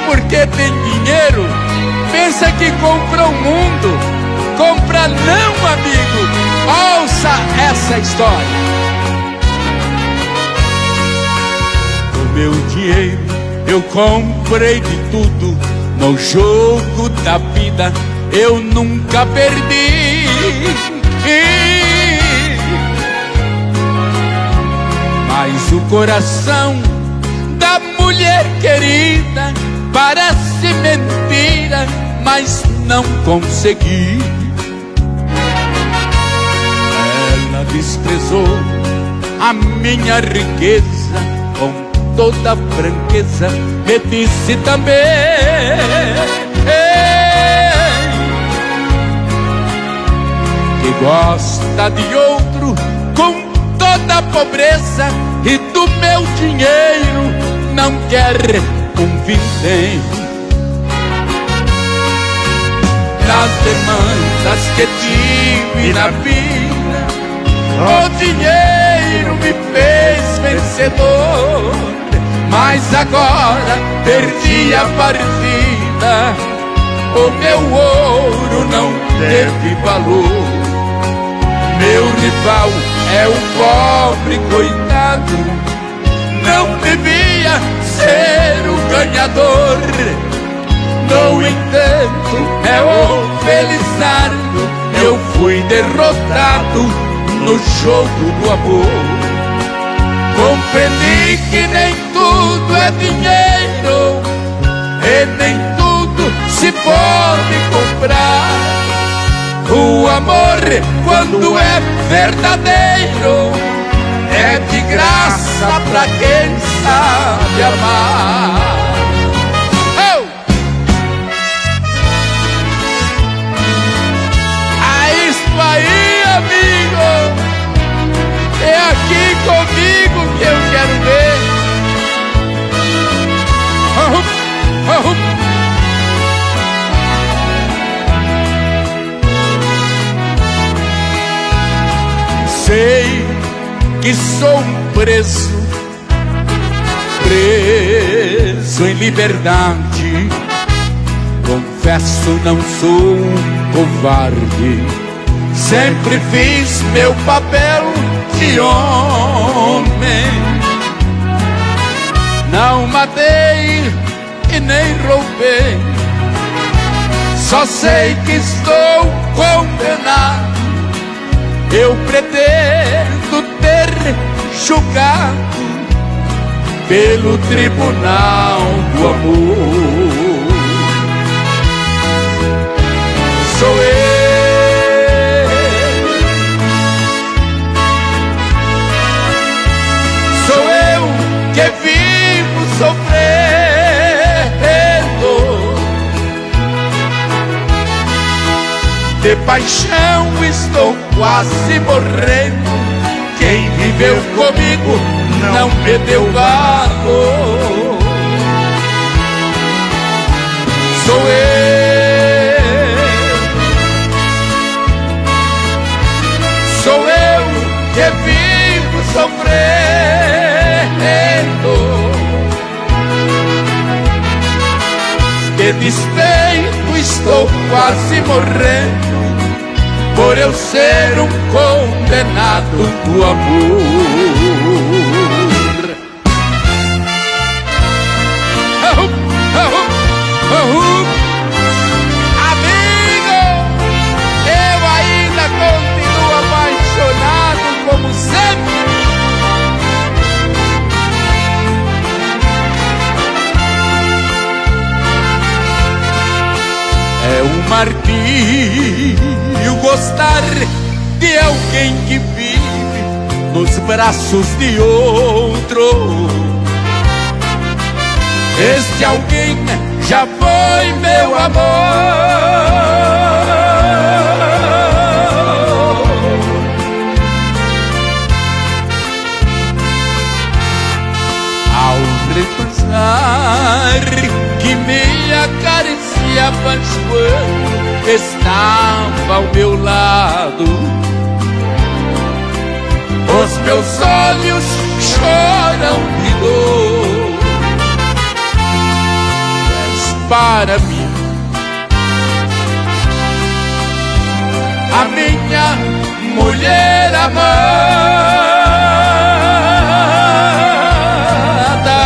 porque tem dinheiro, pensa que compra o mundo. Compra não, amigo. Ouça essa história. Com meu dinheiro eu comprei de tudo. No jogo da vida eu nunca perdi. Mas o coração da mulher querida parece mentira, mas não consegui. Ela desprezou a minha riqueza, com toda franqueza me disse também que gosta de outro com toda a pobreza, e do meu dinheiro não quer um vintém. Nas demandas que tive na vida, o dinheiro me fez vencedor. Mas agora perdi a partida, o meu ouro não teve valor. Meu rival é o pobre coitado, não devia ser o ganhador. No entanto, é o Felizardo, eu fui derrotado no jogo do amor. Compreendi que nem tudo é dinheiro, e nem tudo se pode comprar. O amor, quando é verdadeiro, é de graça pra quem sabe amar. Oh! É isso aí, amigo. É aqui comigo que eu quero ver. Sei que sou um preso em liberdade. Confesso, não sou um covarde. Sempre fiz meu papel de homem. Não matei e nem roubei. Só sei que estou condenado. Eu pretendo ter julgado pelo tribunal do amor. Sou eu, sou eu que vivo sofrendo. De paixão estou quase morrendo. Quem viveu comigo não me deu valor. Sou eu que vivo sofrendo. De despeito estou quase morrendo, por eu ser um condenado do amor. Amigo, eu ainda continuo apaixonado como sempre. É um martírio gostar de alguém que vive nos braços de outro. Este alguém já foi meu amor. Ao recusar que me acariciava quando estava ao meu lado, os meus olhos choram de dor. És para mim. A minha mulher amada,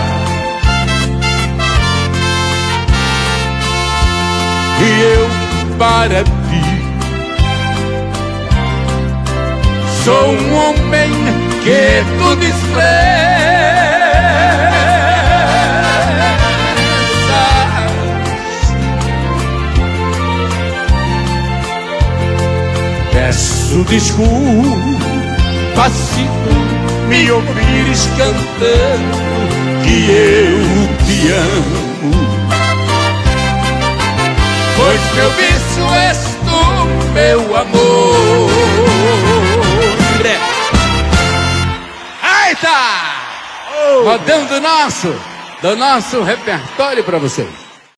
e eu para ti sou um homem que tu desprezas. Peço desculpa se tu me ouvires cantando que eu te amo, pois meu vício és tu, meu amor. Eita! Rodando do nosso repertório para vocês.